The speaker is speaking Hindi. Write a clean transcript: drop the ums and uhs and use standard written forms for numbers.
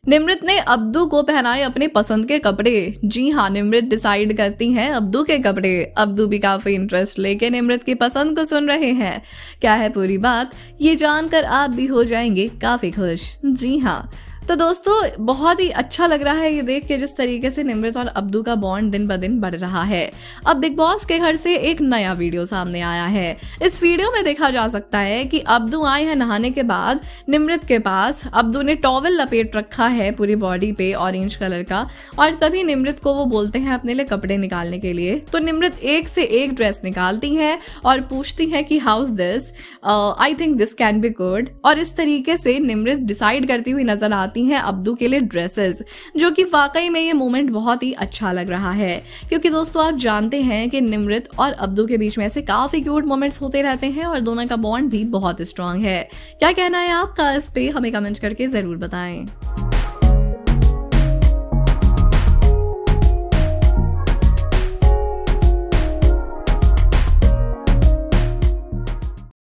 निमृत ने अब्दू को पहनाए अपने पसंद के कपड़े। जी हाँ, निमृत डिसाइड करती हैं अब्दू के कपड़े। अब्दू भी काफी इंटरेस्ट लेके निमृत की पसंद को सुन रहे हैं। क्या है पूरी बात, ये जानकर आप भी हो जाएंगे काफी खुश। जी हाँ, तो दोस्तों बहुत ही अच्छा लग रहा है ये देख के जिस तरीके से निमृत और अब्दू का बॉन्ड दिन ब दिन बढ़ रहा है। अब बिग बॉस के घर से एक नया वीडियो सामने आया है। इस वीडियो में देखा जा सकता है कि अब्दू आए हैं नहाने के बाद निमृत के पास। अब्दू ने टॉवल लपेट रखा है पूरी बॉडी पे ऑरेंज कलर का, और तभी निमृत को वो बोलते हैं अपने लिए कपड़े निकालने के लिए। तो निमृत एक से एक ड्रेस निकालती है और पूछती है कि how is this, I think this can be good. और इस तरीके से निमृत डिसाइड करती हुई नजर आती हैं अब्दू के लिए ड्रेसेस, जो कि वाकई में ये मोमेंट बहुत ही अच्छा लग रहा है। क्योंकि दोस्तों आप जानते हैं कि निमृत और अब्दू के बीच में ऐसे काफी क्यूट मोमेंट्स होते रहते हैं और दोनों का बॉन्ड भी बहुत स्ट्रांग है। क्या कहना है आपका इस पे, हमें कमेंट करके जरूर बताएं।